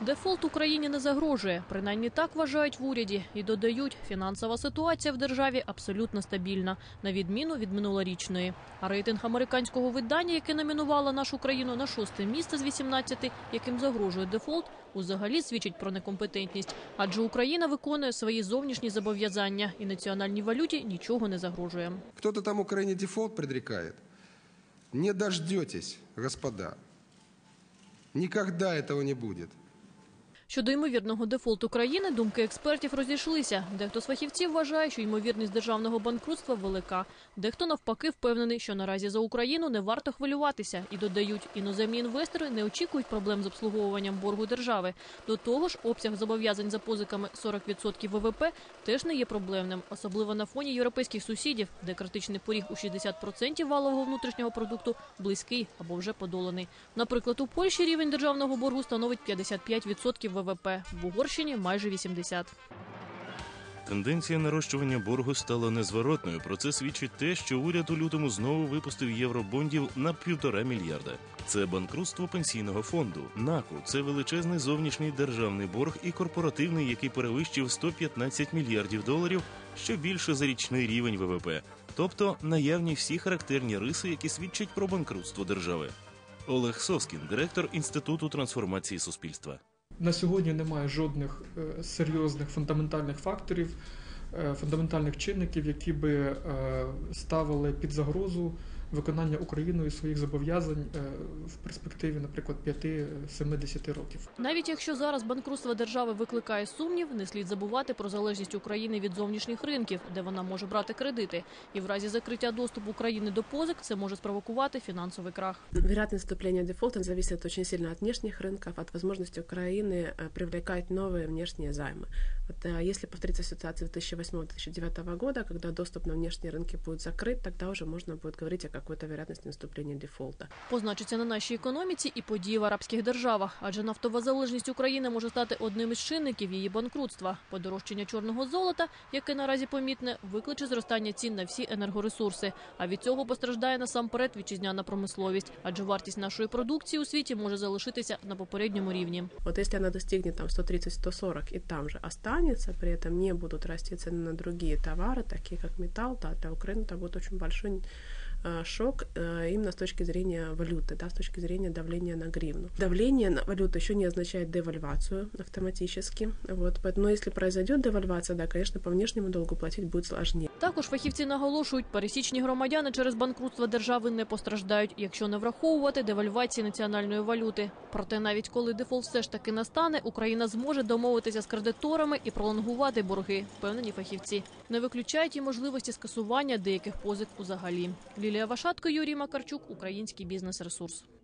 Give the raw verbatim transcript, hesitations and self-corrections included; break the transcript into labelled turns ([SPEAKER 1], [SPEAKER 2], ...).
[SPEAKER 1] Дефолт Україні не загрожує, принаймні так вважають в уряді. І додають, фінансова ситуація в державі абсолютно стабільна, на відміну від минулорічної. А рейтинг американського видання, яке номінувало нашу країну на шосте місце з вісімнадцяти, яким загрожує дефолт, узагалі свідчить про некомпетентність. Адже Україна виконує свої зовнішні зобов'язання і національній валюті нічого не загрожує.
[SPEAKER 2] Хто-то там Україні дефолт предрікає? Не дождетесь, господа. Ніколи цього не буде.
[SPEAKER 1] Щодо ймовірного дефолту країни, думки експертів розійшлися. Дехто з фахівців вважає, що ймовірність державного банкрутства велика. Дехто навпаки впевнений, що наразі за Україну не варто хвилюватися. І додають, іноземні інвестори не очікують проблем з обслуговуванням боргу держави. До того ж, обсяг зобов'язань за позиками сорок відсотків ВВП теж не є проблемним. Особливо на фоні європейських сусідів, де критичний поріг у шістдесят відсотків валового внутрішнього продукту близький або вже подоланий. Наприклад, у Польщі рівень державного боргу становить п'ятдесят п'ять відсотків ВВП, в Угорщині – майже вісімдесят відсотків.
[SPEAKER 3] Тенденція нарощування боргу стала незворотною. Про це свідчить те, що уряд у лютому знову випустив євробондів на півтора мільярда. Це банкрутство пенсійного фонду. НАКу – це величезний зовнішній державний борг і корпоративний, який перевищив сто п'ятнадцять мільярдів доларів, що більше за річний рівень ВВП. Тобто наявні всі характерні риси, які свідчать про банкрутство держави. Олег Соскін, директор Інституту трансформації суспільства.
[SPEAKER 4] На сьогодні немає жодних е, серйозних фундаментальних факторів, е, фундаментальних чинників, які би е, ставили під загрозу виконання Україною своїх зобов'язань е, в перспективі, наприклад, п'яти-сімдесят років.
[SPEAKER 1] Навіть якщо зараз банкрутство держави викликає сумнів, не слід забувати про залежність України від зовнішніх ринків, де вона може брати кредити. І в разі закриття доступу України до позик це може спровокувати фінансовий крах.
[SPEAKER 5] Вероятность наступления дефолта зависит очень сильно от внешних рынков, от возможности Украины привлекать новые внешние займы. Вот, если повторится ситуация две тысячи восьмого — две тысячи девятого года, когда доступ на внешние рынки будет закрыт, тогда уже можно будет говорить о какой-то вероятности наступления дефолта.
[SPEAKER 1] Позначиться на нашій економіці і події в арабських державах, адже нафтова залежність України може стати одним із чинників її банкрутства. Подорожчання чорного золота, яке наразі помітне, викличе зростання цін на всі енергоресурси. А від цього постраждає насамперед вітчизняна промисловість, адже вартість нашої продукції у світі може залишитися на попередньому рівні.
[SPEAKER 5] Вот если она достигнет там сто тридцать — сто сорок и там же останется, при этом не будут расти цены на другие товары, такие как металл, да, для Украины это будет очень большой шок именно с точки зрения валюты, да, с точки зрения давления на гривну. Давление на валюту еще не означает девальвацию автоматически. Вот. Но если произойдет девальвация, да, конечно, по внешнему долгу платить будет сложнее.
[SPEAKER 1] Також фахівці наголошують, пересічні громадяни через банкрутство держави не постраждають, якщо не враховувати девальвації національної валюти. Проте навіть коли дефолт все ж таки настане, Україна зможе домовитися з кредиторами і пролонгувати борги, впевнені фахівці. Не виключають і можливості скасування деяких позик узагалі. Лілія Вашатко, Юрій Макарчук, Український бізнес-ресурс.